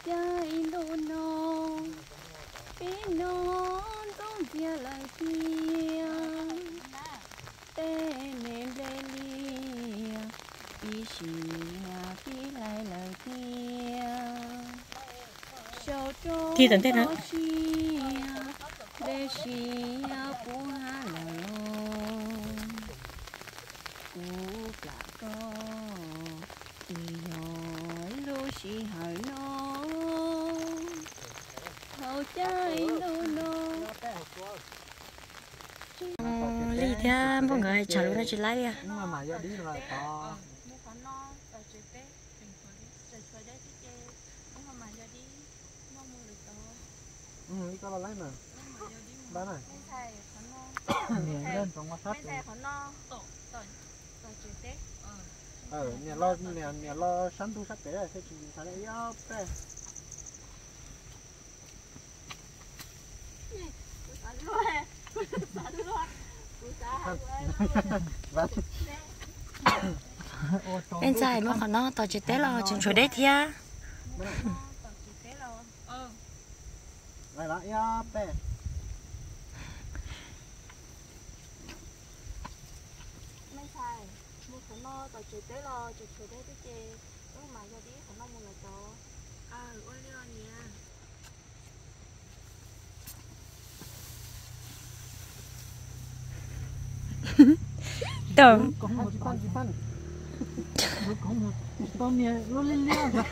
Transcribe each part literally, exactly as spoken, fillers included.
trái luôn nó bên nó đông kia lại kia tên em lên lia đi xì đi lại lại kia thì tận thế nào để xì bố hà là cú cả co thì nhỏ lu xì hỏi nó hậu trái lu nó lý thia mọi người chả lúc nào chỉ lấy à nhưng mà mà giờ đi là to ừ đi coi là lấy nè bán này nhìn lên trong mắt sắt ờ nhà lo nhà nhà lo sắn thu sắt để thế chỉ phải lấy áo đây bên trái mà còn nó tao chỉ té lo chừng chuối đấy thia lại lại áo đây nó tao chơi tới lo chơi chơi đấy tới chơi lúc mà giờ đi còn nó mua là cho à ôi liêu nha tưởng có một con gì phân có một con này nó lên lên rồi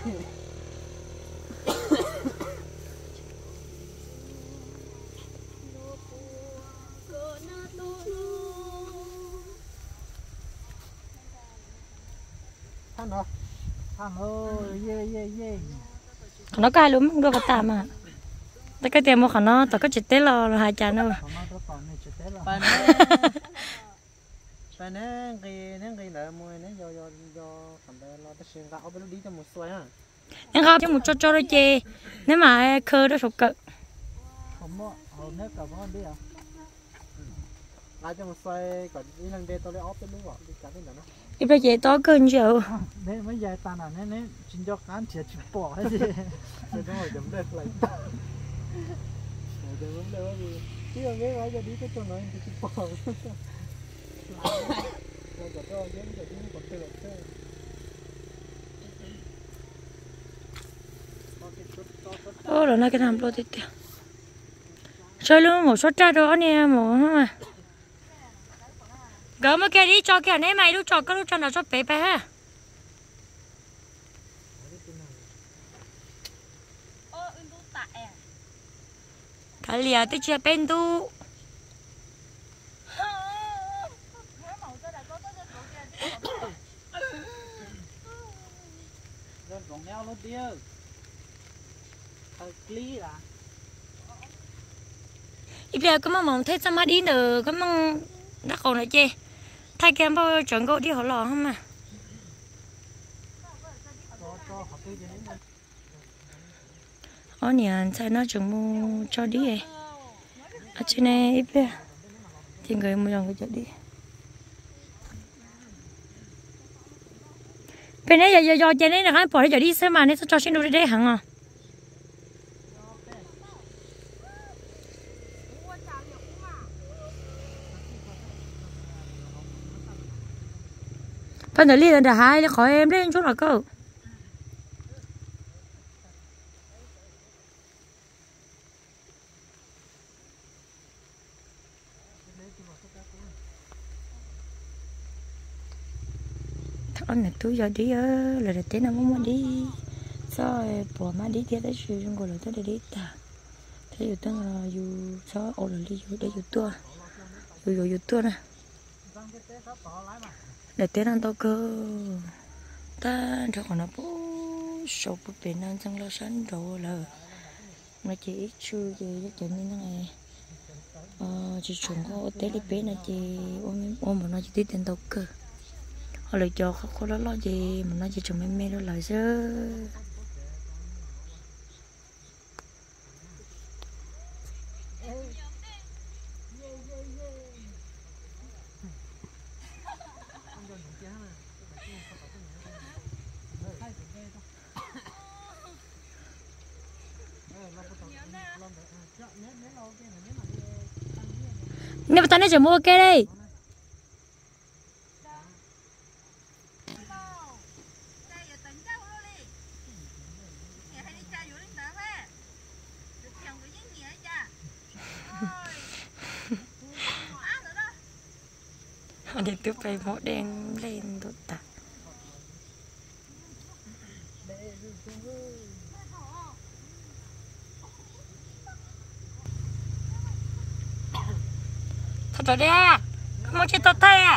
thằng đó thằng ơi ye ye ye nó cay luôn đưa vào tạm à tất cả tiền mua khả nó tao có chỉ té lo là hai chán đâu bạn nè cái nè cái là mua nè do do do cầm đây lo ta xuyên gạo bên đi cho một xoay ha em không cho một cho cho nó chê nếu mà khơi đó sụp cự không mua hầu nếp cả con đi à lại cho một xoay còn đi lần đây tôi lấy ốp cái đúng rồi đi cả cái nữa đi bây giờ to cơn chịu đấy mấy dài tàn à nè nè xin cho cán chết chụp bỏ hết gì rồi nó hồi chấm đây lại rồi chấm đây gì chứ không biết bây giờ đi cái chỗ này thì chụp bỏ rồi giờ cho những cái gì còn tươi chứ ô rồi nó cái làm luôn thì chơi luôn một số trái đó nè một mà gỡ mấy cái đi cho cái này mày lúc cho cái lúc cho nó cho bé bé ha cái lìa tới chia bên tu rồi còn nhau luôn tiêu kli là ít giờ có mà mong thấy sao mà đi nữa có mong đã còn lại chê thay kem bao chuẩn gỗ đi họ lò không mà ở nhà sai nó chuẩn mua cho đi ấy ở trên này ít bây thì người mua lòng cho đi bên này giờ giờ giờ trên này là cái bỏ để cho đi xem mà này cho xin đồ đây hẳn à phần tử liền là hai khỏi em đến chút là cơ thằng này tôi giờ đi ơ là để nó muốn đi sao bỏ mà đi theo tới sự trong gọi là tới đi ta thấyอยู่ตั้งอยู่sao ở là điอยู่ได้อยู่ตัวอยู่อยู่อยู่ตัวnè để tên ăn tao cơ ta cho còn nó bố sụp bên ăn chẳng lo sẵn đồ là nó chỉ ít chưa gì cho nên nó này chỉ chúng có té đi bên là chỉ ôm ôm mà nó chỉ tí tên tao cơ họ lại cho khó khó đó lo gì mà nó chỉ chúng mê mê đó lại chứ nếu mà tao nói chỉ mua cái đây để tôi phải mỏ đen lên đốt tạ thật rồi đi à không muốn chơi tốt thay à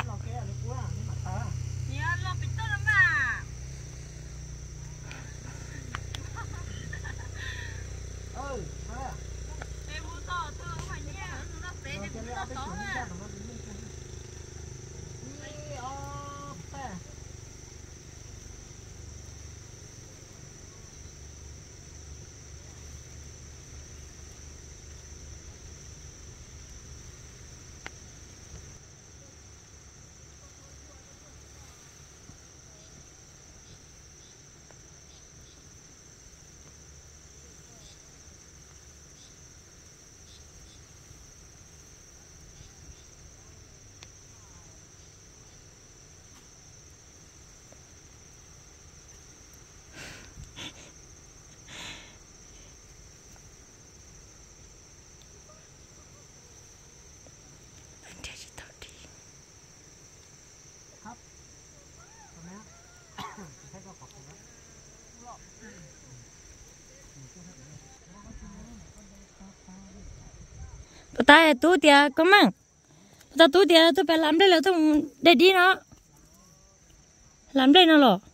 ta tu tia có mang ta tu tia tôi phải làm đây là tôi để đi nó làm đây nó lỏ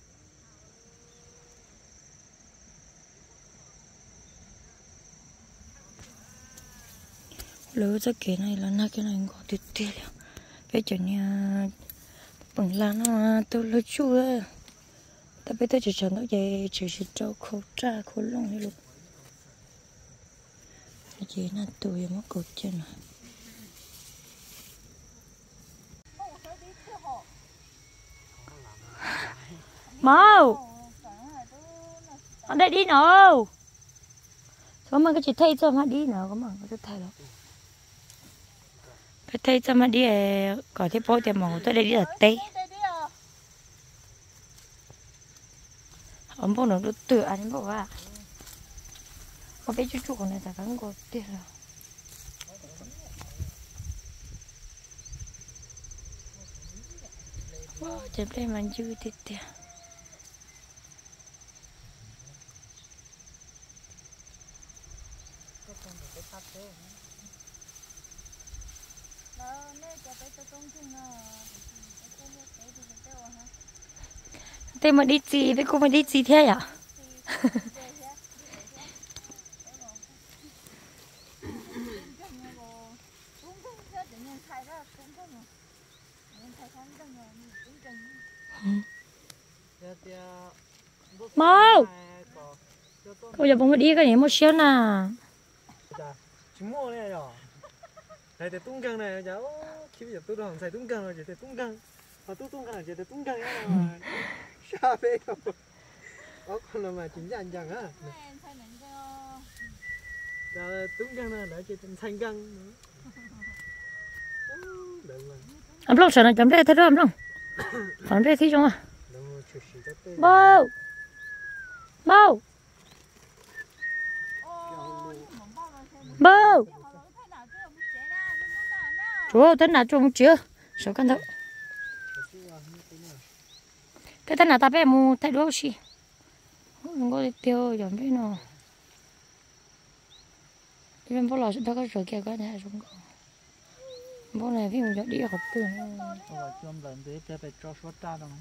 lỡ cho cái này là na cái này có tuyệt tuyệt bây giờ nha bằng lá nó tôi lấy chua ta bây giờ chỉ chọn nó về chỉ chỉ cho khâu tra khâu lông này luôn chị nó tụi mất cột chân rồi mau ở đây đi nào có mà cái chị thay cho mà đi nào có mà cái thay đâu cái thay cho mà đi có thể bỏ tiền màu tới đây đi là tây ông bố nó được tự ăn bảo à có biết chút chút này ta vẫn có tiền rồi wow chụp đây mà dư tiền tiền thế mà đi gì với cô mà đi gì thế à mau cô giờ bông mà đi cái này một xíu nè chúng mua này rồi này thì tung căng này cháu khi bây giờ tôi đang xài tung căng rồi chỉ thì tung căng mà tôi tung căng chỉ thì tung căng ấy mà sao vậy không có con nào mà chính anh chẳng á giờ tung căng này để chỉ thành xanh căng anh long sợ nó chấm đây thấy không long còn đây thấy không à bao bao bao chúa tên nào chung chưa sợ con đâu cái tên nào ta bé mua thay đồ gì không có tiêu giống cái nào cái bên bố lò sẽ có rồi kia cái này không có bố này phim cho đi học từ rồi chôm lần để cho phải cho số ta đâu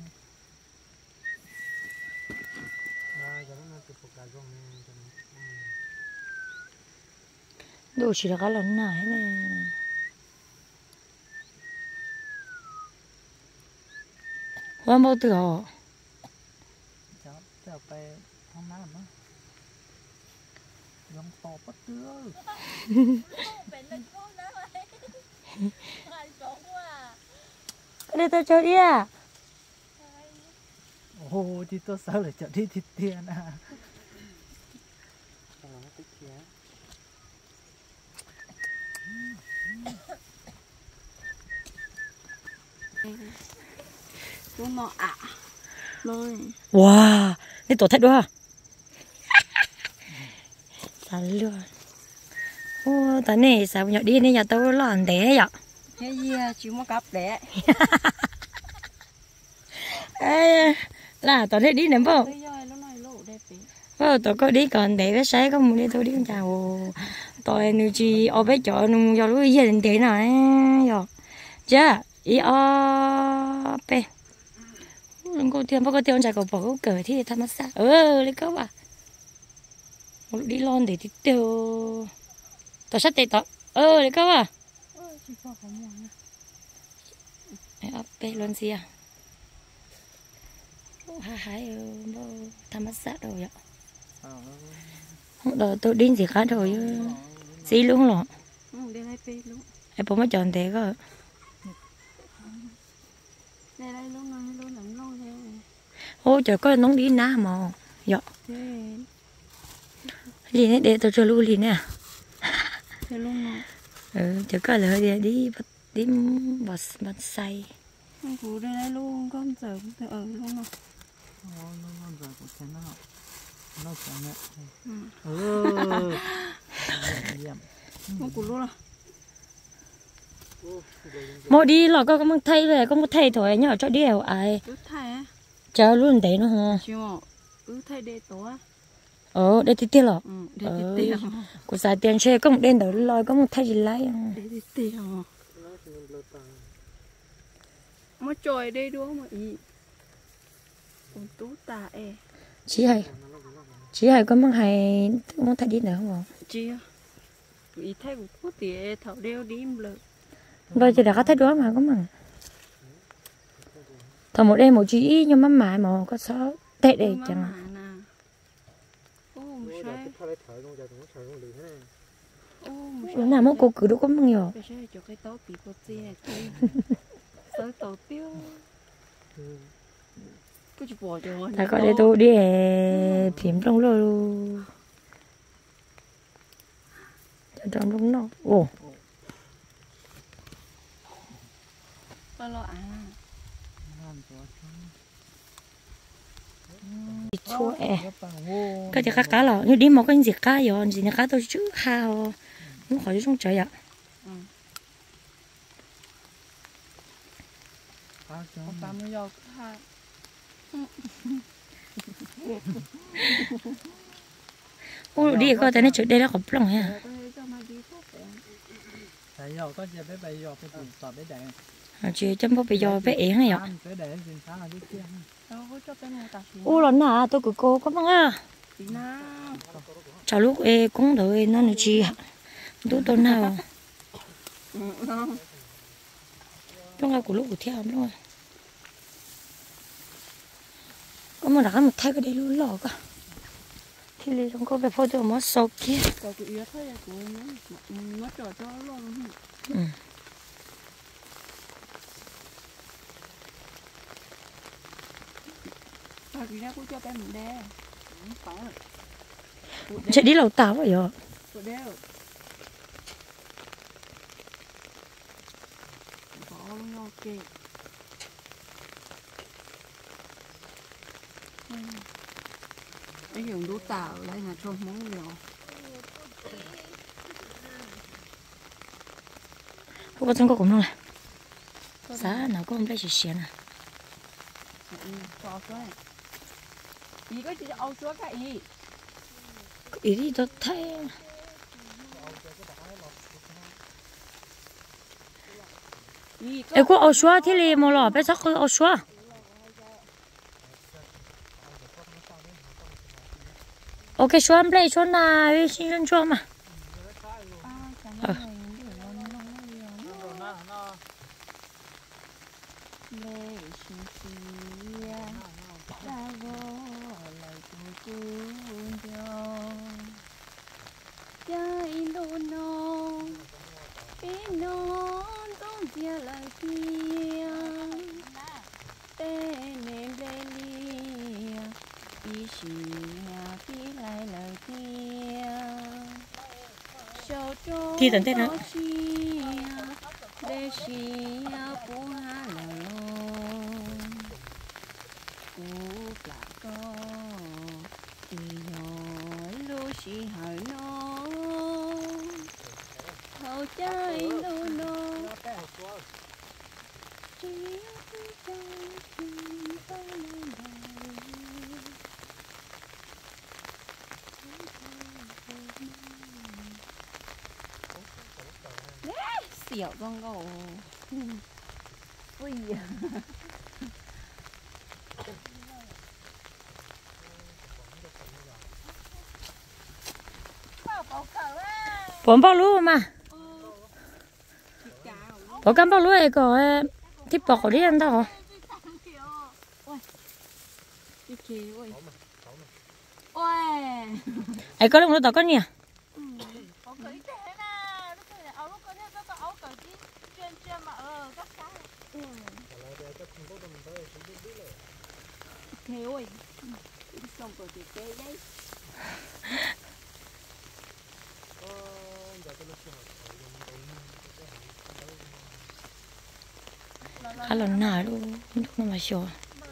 đồ chỉ là cái lần này này hoa bao từ họ cháu cháuไปห้องน้ำมั้งยังตอบปัดเตื้อ cái này tôi cho đi à ồ thì tôi sao lại chọn đi thịt tiền à Chúng nó ạ. Rồi. Wow, đây tổ thật đó hả? Sao luôn? Ô, tao này sao nhỏ đi này nhà tao lòn té vậy? Cái gì chú mà cặp đẻ. Ê, là tao đi nè bố. Bây giờ nó nói lộ đẹp tí. Ờ, tao có đi còn để cái sáng có muốn đi tôi đi con chào. Tôi nuôi chi ở bé chợ nuôi cho lúa gì đến thế này rồi. Chứ, ý ở bé. Lần cô tiền bao có tiền chạy có bỏ có cởi thì tham sát. Ờ, lấy câu à. Một đi lon để thì tiêu. Tao sát tệ tao. Ờ, lấy câu à. Ơ, chỉ có có mua nha. Ai ở bé lon gì à? Hai hai tham sát rồi ạ. Đó tôi đi gì khác rồi xí luôn rồi. Ừ, đây đây pe luôn. Em bố mới chọn thế cơ. Đây đây luôn rồi, luôn lắm luôn thế. Ô trời có nóng đi na mà. Dạ. Thế. Lì này để tôi cho luôn lì nè. Thế luôn rồi. Ừ, trời có là hơi đi đi bật bật say. Không phủ đây đây luôn, con giờ cũng phải ở luôn rồi. Ồ, nó giờ cũng thế nào. Nó chẳng mẹ. Ừ. Không phủ luôn rồi. Mỗi đi là có có thay về có một thay thôi nhở cho đi hầu ai. Cứ thay á. Chờ luôn đấy nó hả? Chưa. Cứ thay để tổ á. Ờ, để tí tiền rồi. Ừ, để tí tiền. Của xài tiền chơi có một đen đầu lôi có một thay gì lấy. Để tí tiền. Mà trời đây đúng mà ý. Con tú ta e. Chị hay. Chị hay có mong hay muốn thay đi nữa không? Chia. Ý thay của cô tía thảo đeo đi im lợ. Rồi chị đã có thấy đó mà có mà. Thằng một đêm một chị nhưng mà mãi mà có sao tệ đây chẳng à. Nó nào một cô cứ đâu có bao nhiêu. Ta có để tôi đi phím trong luôn. Trong lúc nó. Ồ. Chua ẻ. Cái gì cá cá lò, như đi một cái gì cá rồi, gì cá tôi chứ hao, nó khỏi xuống trời ạ. Ôi đi coi thấy nó chỗ đây là có plong ha. Chị chăm bóc bây giờ bé ế này ạ. Ô lần nào tôi cứ cô có mong à. Chào lúc ê cũng đợi nó nữa chị ạ. Tôi tôi nào. Trong ngày của lúc của theo luôn. Có mà đã một thay cái đấy luôn lò cả. Thì lấy trong cô về phô tôi mất sâu kia. Ừ. Chạy đi lầu táo vậy à? Cái dùng đu tạo đây là trông món nhiều. Không có trong có cũng không này. Giá nào có không đây chỉ xén à. Cho số này. Ý có chỉ áo số cái ý. Ý đi tôi thấy. Ê có áo số thì li mà lò bé chắc có áo số. Ok số em play số nào xin xin số mà. Ờ. Thì tận thế nào? chỉ hỏi nó thâu trái nô nô chỉ cho chúng ta lên đời xỉu con gấu ui bốn bao lúa mà bốn cam bao lúa ấy có thịt bò đi ăn đâu ấy có lúc nó tao có nhỉ thế ơi xong rồi thì cái đấy khá là nà luôn lúc nó mà sure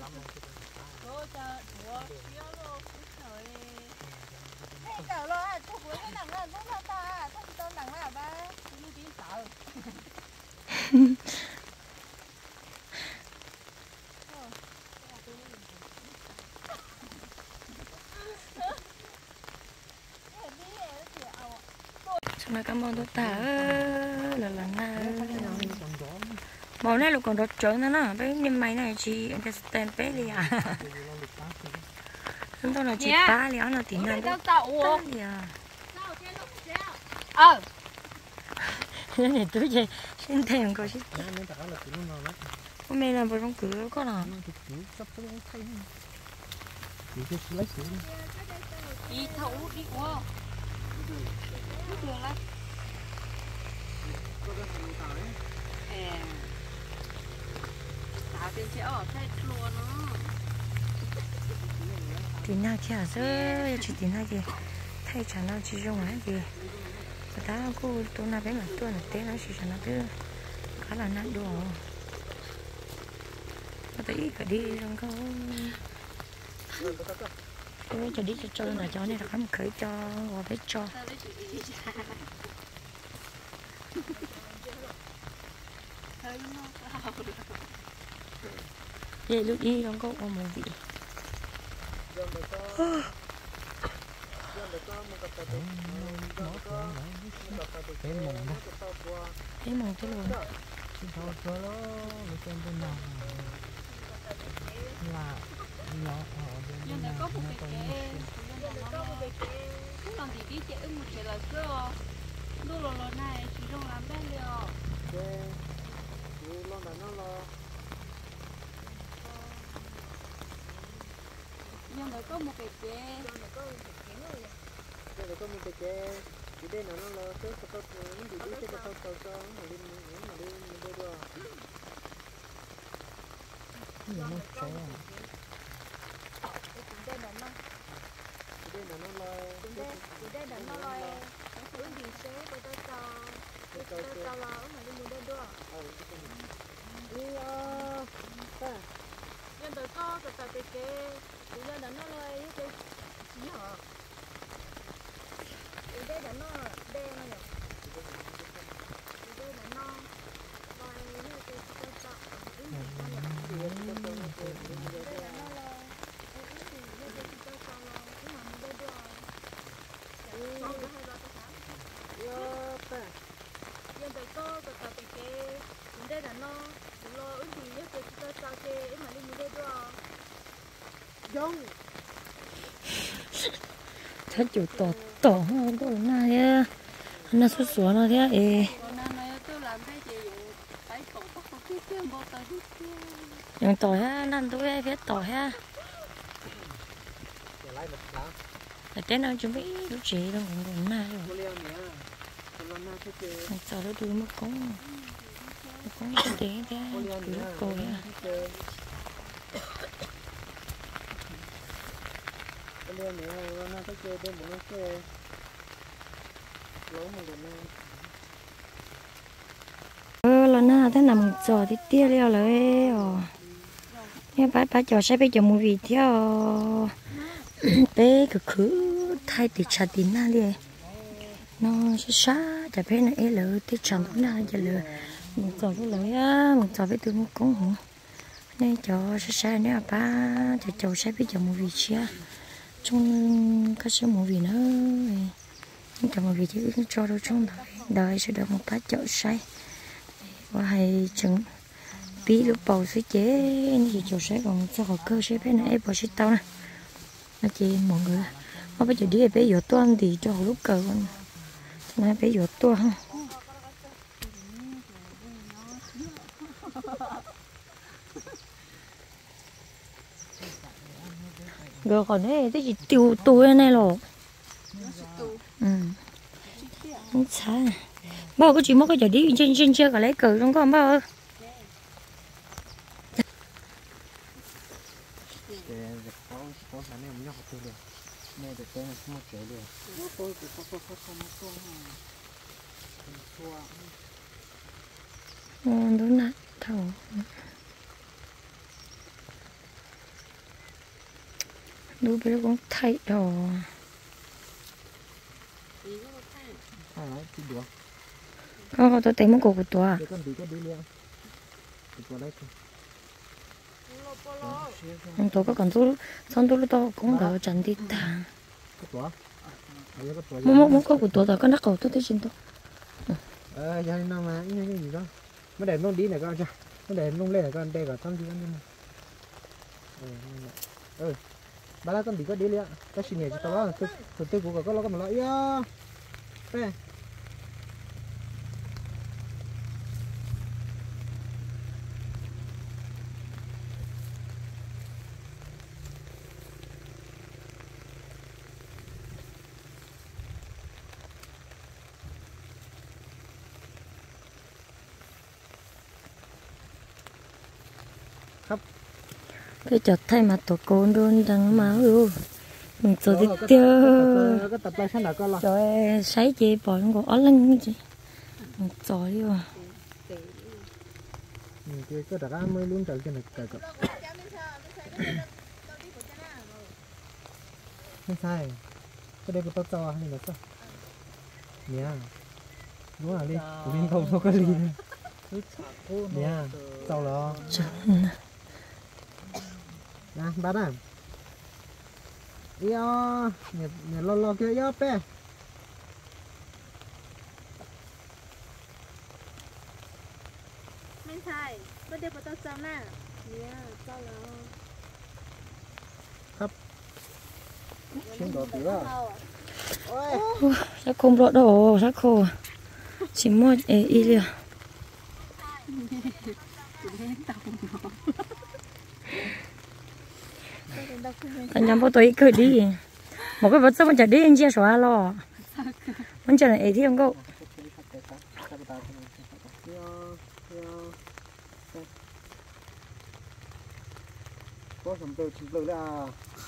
mà cảm ơn tôi ta là là na màu này lúc còn đốt trứng nữa nè cái nhưng máy này chị anh ta stem bé đi à chúng tôi là chị ba liao nó tí nào đó ta à ờ cái này tôi chơi xin thèm coi chứ hôm nay là vừa trong cửa có nào đi thấu đi qua đường lắm tạo tiền sẽ ở thay luôn nó tí nào kia chứ chỉ tí nào gì thay trả nó chỉ dùng cái gì và ta cô tôi nào bé mà tôi là té nó chỉ cho nó cứ khá là nặng đồ nó thấy cả đi trong câu tôi cho đi cho cho là cho này là không khởi cho và phải cho vậy lúc đi không có một vị thấy mong cái luôn nhưng đã có một cái kệ còn thì cái kệ một cái là xưa lúc rồi này chỉ dùng làm bên liều nhưng đã có một cái kệ Đây có một cái kệ thì đây nó nó là cái cái cái những gì cái cái cái cái cái mà đi mà đi mà đi rồi nó nó cháy à đây là nó đây là nó là đây là nó là cái gì sẽ cái cái cái cái cái cái là mà đi mua đây đó đi à nhưng đã có cái cái cái kệ thì đây là nó là cái gì hả đây là nó đen này đây là nó rồi như cái cái cái cái đây là nó là cái cái cái cái đây là nó là cái cái cái cái nhưng mà mình đây rồi không có hai ba cái sáng yo ta nhưng tại có cái cái cái cái đây là nó lo ứng thì cái cái cái cái cái mà đi mình đây rồi giống thật chủ tổ tổ đồ này á nó xuất xuống nó thế ấy những tỏi ha năm tuổi viết tỏi ha là cái nào chuẩn bị lúc chị đang cũng cũng na rồi sau đó đưa mất có có cái tiếng thế cứ coi ha Đây nè, nó có chơi bên một cái lỗ một cái này. Ờ là nó thế nằm chờ thì tia leoเลยอ๋อเนี่ยป้าป้าจอใช้ไปจมูกวีเที่ยวเต้คือคือ thay thì chả tin na đi nó sẽ xa chả biết này lỡ thì chẳng có na giờ lỡ mình cho cái lỡ á mình cho với tôi một con hùng nên cho sẽ xa nữa ba thì cho sẽ biết cho một vị trí trong các số một vị nữa cho một vị trí cho đâu trong đời đời sẽ được một bát chợ say và hay chừng bí lúc bầu sẽ chế thì chỗ sẽ còn cho họ cơ sẽ bé này bỏ sẽ tao nè nó chỉ mọi người mà bây giờ đi bé dột toan thì cho họ lúc cờ con nó bé dột toan ha rồi còn đấy cái gì tiêu tôi này rồi ừ không sao bao cái chuyện mất cái giờ đi trên trên chơi cả lấy cờ không có bao ngon đúng nát thầu đối với con thay đồ con có tôi tìm một cục của tôi ông tôi có còn tôi xong tôi tôi cũng đỡ chẳng đi thang một một một cục của tôi là con đắc cầu tôi thấy trên tôi ờ giờ nó mà cái gì đó mới để nó đi này con cho nó để nó lên này con đây cả thăm gì con ừ bà la con đi có đi liền cái chuyện này cho tao đó tôi tôi tôi cũng có lo con lợi á đây cái chợt thay mặt tổ côn đôn đằng máu luôn mình rồi đi tiêu cái tập này sao đã con lo rồi sấy chị bỏ nó có lưng chị rồi đi mà cái cái đã mới luôn trở cái này cái cái không sai cái đây của tao cho hay là sao nhá đúng là đi liên thông không có gì nhá sau đó nè bắt à iyo nhẹ nhẹ lo lo kia iyo pe ไม่ใช่ก็เดี๋ยวเราจำหน้าเนี่ยเจ้าแล้ว xin đồ tí vào sao không rõ đồ sao khô chỉ mua ý ý liền anh nhắm vào tôi cười đi một cái vật sao mình chả đi anh chia sẻ lo mình chả này thì không có có sầm từ sầm từ là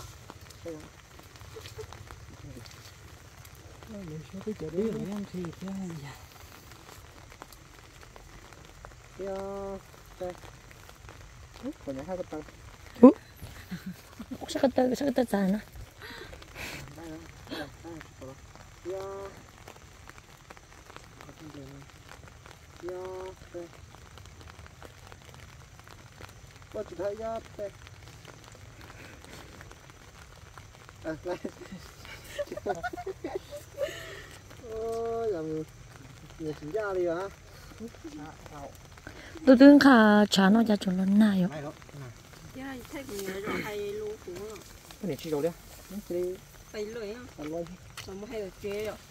mình sẽ cái chỗ đi em thì cái gì kia đây còn hai cái tầng sao cái tơ sao cái tơ dài nó có chỉ thấy ra đây à đây ôi làm nhà chính gia đi hả tôi tưởng khá chả nó ra chỗ lớn này này đó cái thay của người rồi hay lú cũ rồi cái này chi đâu đấy đi phải lưỡi á ăn luôn mà mua hay được chế rồi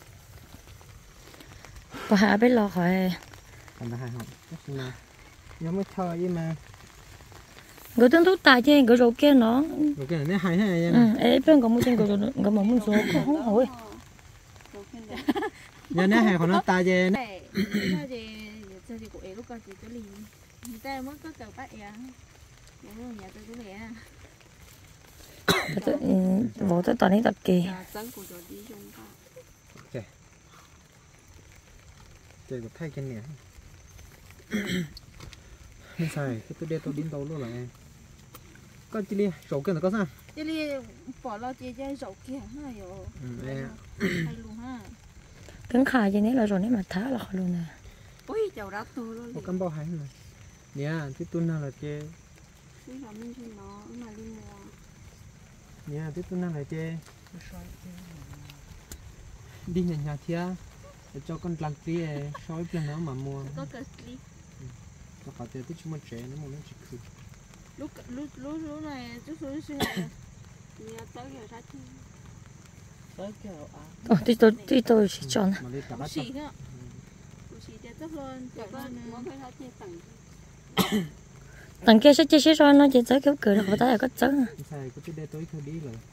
và hạ biết lo khỏi ăn là hai hộp mà nhớ mới thôi nhưng mà người tương tốt tài chứ người rồi kia nó rồi cái này hay hay ừ ấy bên có một trên người rồi người mà muốn số cũng không hỏi giờ này hay còn nó tài chứ này sao gì sao gì của em lúc coi chị tới liền người ta mới có cầu bắt em những nhà tôi cũng vậy tôi vô tới toàn đấy tập kỳ chơi một thay cái này không sai cái tôi đeo tôi đến đâu luôn là em có chỉ đi sổ cái nó có sao Chứ đi bỏ lo chị chơi rổ kia ha rồi. ừ đây Hay luôn ha. cứng khai cho nên là rồi nếu mà thả là khỏi luôn nè. Ôi chầu đã to luôn. có cắm bao hành rồi nha tiếp tuần nào là chơi Cái là mình cho nó mà đi mua. nha tiếp tuần nào là chơi đi nhà nhà thia để cho con lăn tí soi lần nữa mà mua Có cái gì? nó có thể tích chung một trẻ nó một nó chỉ cứ Lúc lúc lúc lúc này chút số xưa này. Nhà tới giờ ra chi. tới kiểu à Ồ, tí tôi tí tôi chỉ chọn. mà đi cả bát Xì nữa. Xì để tốt hơn. Cả con muốn phải ra chi tặng. Tầng kia sẽ chơi rồi nó chỉ tới kiểu cười nó không tới là có trứng. xài có chút để tối thôi đi rồi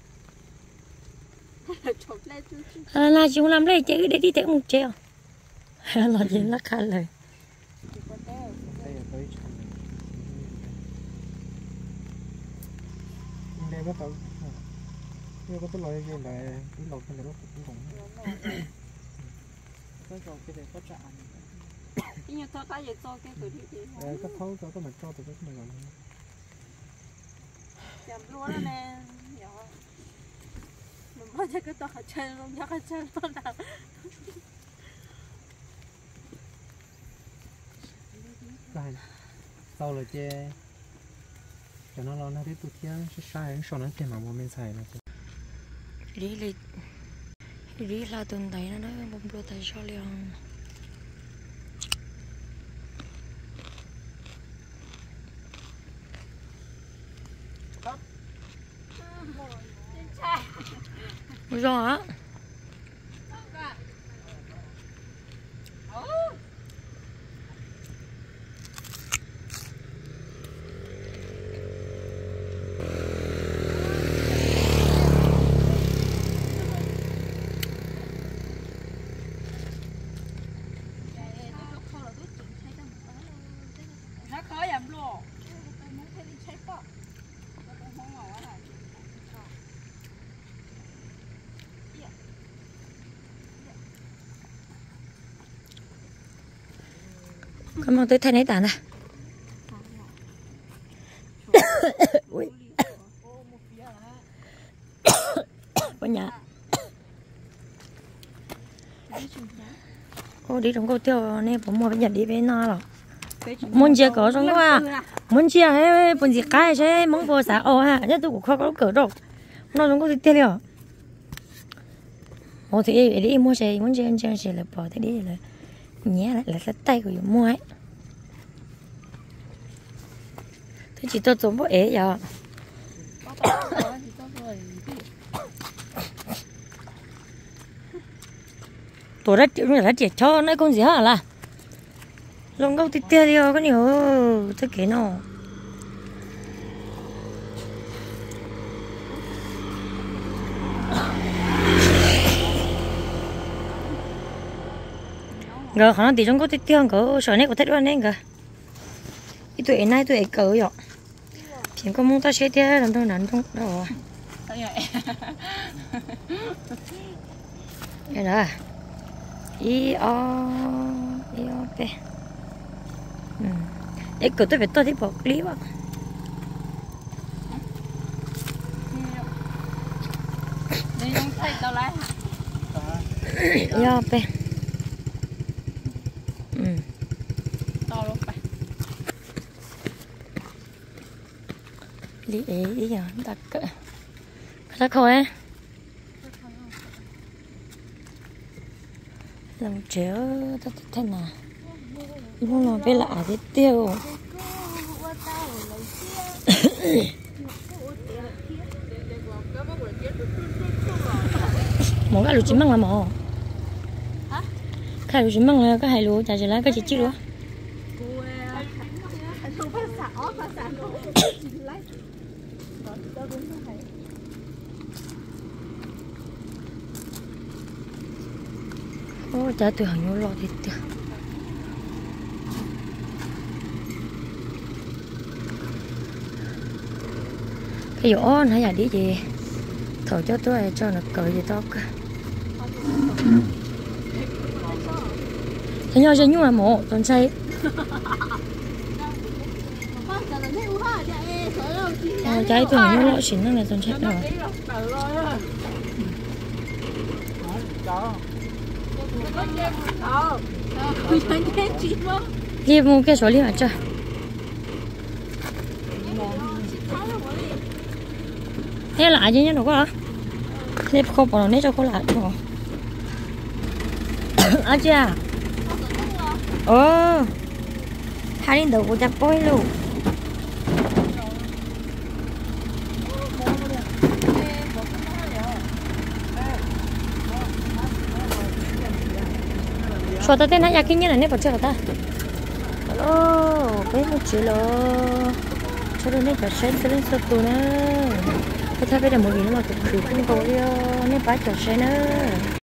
Chột lên chút chút. À, là chúng làm đây chơi để đi theo một treo. Là gì là khá lời. Chỉ có té. đây là tới trong này đây bắt đầu đây có tôi nói cái này cái lột cái này nó cũng cũng cái lột cái này có chạm Nhưng thôi cái gì to cái tuổi thì đây có thấu cho cái mặt cho từ cái này rồi chậm luôn nè. Mình mới chơi cái to hạt chơi luôn, nhắc hạt chơi luôn nào. cái sau rồi chơi cho nó lo nó tiếp tục kia sẽ sai sau nó tiền mà mua mình xài nó Đi đi đi là tuần đấy nó đó bông đua tại sao liền. Rồi á. Nó khó giảm luôn. Cảm ơn tôi thay nấy tàn nè. Ui. Bên nhà. Cô đi trong cô tiêu nè,ผมmua bên nhà đi bên nó rồi. Muốn chia cỡ trong đó à? Muốn chia hay muốn gì cái chứ muốn vô xã ô ha, nhất tôi cũng không có cỡ đâu. Nó trong cô tiêu liền. Ồ thì đi mua xe muốn chơi chơi xe là bỏ thế đi là nhé lại là tay của mua ấy. Tôi chỉ tôi giống bộ ế giờ. Tôi đã chịu là chỉ cho nó con gì hả là lông gốc thì tia đi có nhiều tôi kể nó rồi khả năng thì trong gốc thì tia có sợi này có thích luôn nên cả cái tuổi này tuổi cỡ rồi thì có muốn ta sẽ tia làm thôi nắn không đâu đây đó i o i o p để cứ tôi phải tôi thì bỏ clip ạ Đi không thấy đâu lại. i o p To luôn phải. đi ý ý giờ ta cỡ ta khôi á làm chéo ta thế nào nhưng mà bây lạ thì tiêu một cái lúa chín măng là mỏ cái lúa chín măng là cái hai lúa chả chỉ là cái chỉ chỉ lúa ô chả tôi hàng nhau lo thì tiêu cái dỗ nãy giờ đi gì thổi cho tôi cho nó cởi gì to cả thế nhau cho nhưng mà mổ còn say Ờ, trái tôi hình như lọ xỉn nó này toàn chết rồi. Đi mua cái số li mà chơi. Thế lại chứ nhá nó có hả? Thế không bỏ nó nét cho có lại thôi. À chưa? Ờ. Hai đến đầu của chặt bôi luôn. Cho ta tên nó ra kinh như là nét vào chơi ta. Ồ, cái một chuyện lo. Cho nên nét vào sen sen sốt tù nè. Cái thay bây giờ một gì nó mà cực kỳ không có đi nét bát vào sen nữa.